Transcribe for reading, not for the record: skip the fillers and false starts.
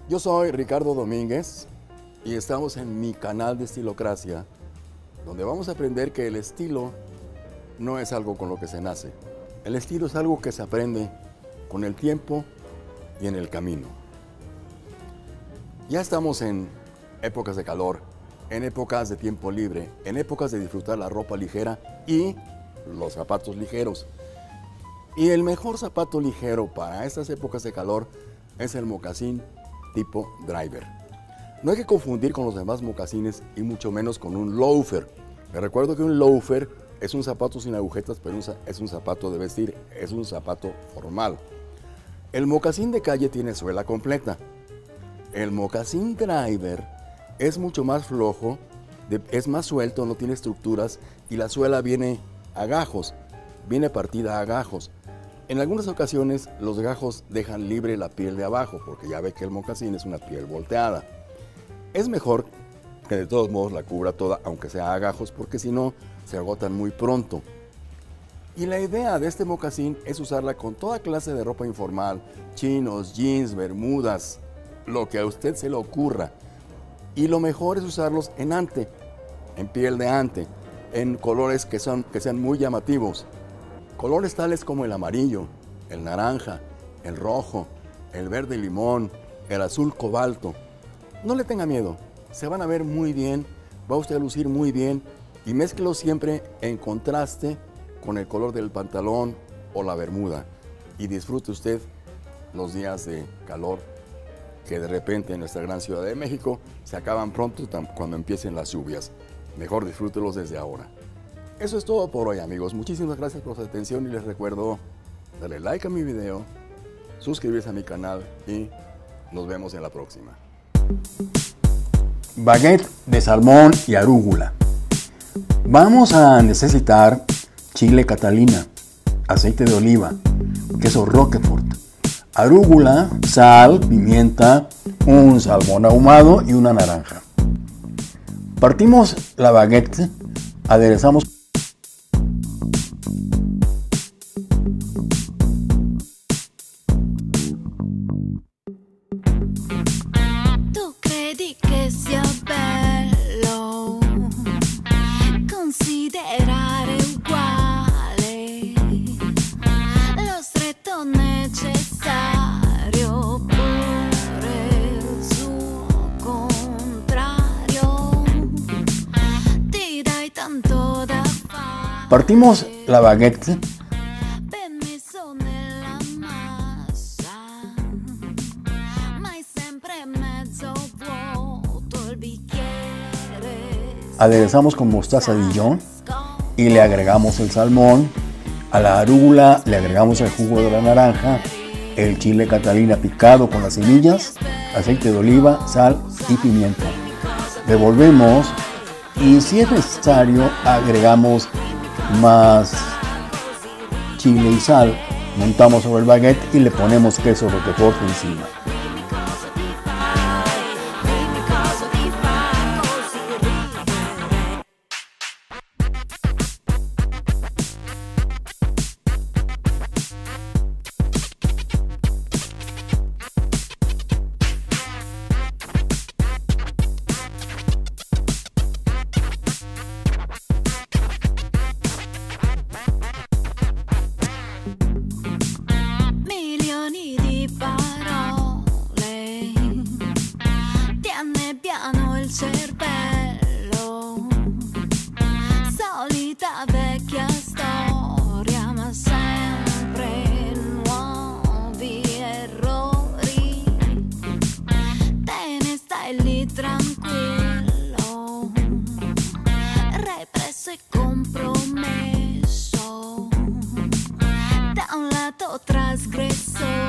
Yo soy Ricardo Domínguez y estamos en mi canal de Estilocracia, donde vamos a aprender que el estilo no es algo con lo que se nace. El estilo es algo que se aprende con el tiempo y en el camino. Ya estamos en épocas de calor, en épocas de tiempo libre, en épocas de disfrutar la ropa ligera y los zapatos ligeros. Y el mejor zapato ligero para estas épocas de calor es el mocasín tipo driver. No hay que confundir con los demás mocasines y mucho menos con un loafer. Les recuerdo que un loafer es un zapato sin agujetas, pero es un zapato de vestir, es un zapato formal. El mocasín de calle tiene suela completa. El mocasín driver es mucho más flojo, es más suelto, no tiene estructuras y la suela viene a gajos, viene partida a gajos. En algunas ocasiones los gajos dejan libre la piel de abajo, porque ya ve que el mocasín es una piel volteada. Es mejor que de todos modos la cubra toda, aunque sea a gajos, porque si no se agotan muy pronto. Y la idea de este mocasín es usarla con toda clase de ropa informal, chinos, jeans, bermudas, lo que a usted se le ocurra. Y lo mejor es usarlos en ante, en piel de ante, en colores que sean muy llamativos. Colores tales como el amarillo, el naranja, el rojo, el verde limón, el azul cobalto. No le tenga miedo, se van a ver muy bien, va usted a lucir muy bien y mézclelo siempre en contraste con el color del pantalón o la bermuda y disfrute usted los días de calor que de repente en nuestra gran Ciudad de México se acaban pronto cuando empiecen las lluvias. Mejor disfrútelos desde ahora. Eso es todo por hoy, amigos. Muchísimas gracias por su atención y les recuerdo darle like a mi video, suscribirse a mi canal y nos vemos en la próxima. Baguette de salmón y arúgula. Vamos a necesitar chile Catalina, aceite de oliva, queso Roquefort, arúgula, sal, pimienta, un salmón ahumado y una naranja. Partimos la baguette, aderezamos considerare uguale lo stretto necessario pure il suo contrario ti dai tanto da fare. Partimos la baguette, Ben messo nella massa ma è sempre mezzo vuoto il bicchiere. aderezamos con mostaza Dijon y le agregamos el salmón. A la arúgula le agregamos el jugo de la naranja, el chile Catalina picado con las semillas, aceite de oliva, sal y pimienta. Revolvemos y si es necesario agregamos más chile y sal. Montamos sobre el baguette y le ponemos queso Roquefort encima. Milioni di parole ti annebbiano il cervello, solita vecchia storia ma sempre nuovi errori, te ne stai lì tranquillo, represso e compromesso da un lato trasgressore